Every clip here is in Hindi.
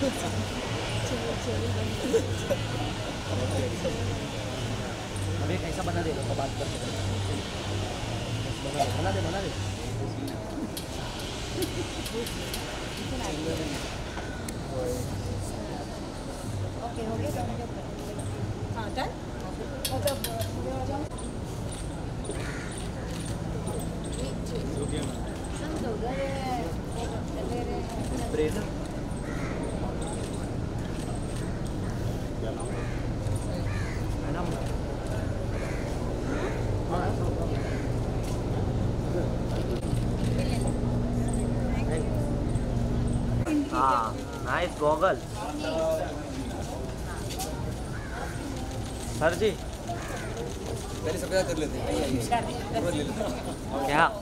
अभी कैसा बना दे तो बात कर बना दे ओके हो गया। हाँ डन। हाँ नाइस गॉगल सर जी पहले सब कर लेते हैं क्या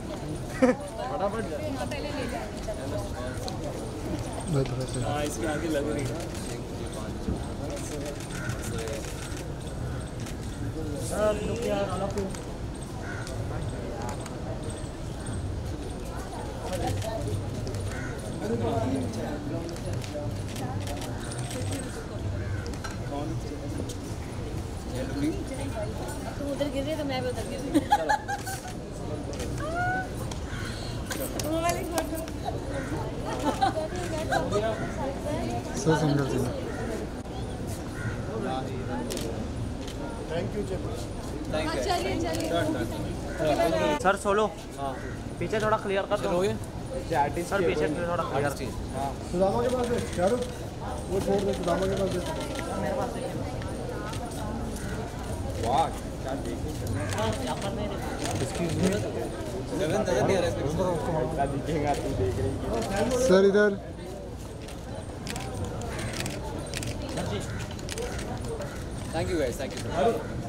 हाँ इसके आगे लग रही है तू उधर गिर रही है तो मैं भी उधर गिर रही हूँ। थैंक यू सर सोलो पीछे थोड़ा क्लियर कर दो सर पीछे थोड़ा क्लियर सुदामा के पास है शाहरुख वो छोड़ दे सुदामा के पास है मेरे पास वाह क्या देखिए दिखेगा तू देख रही सर इधर thank you guys thank you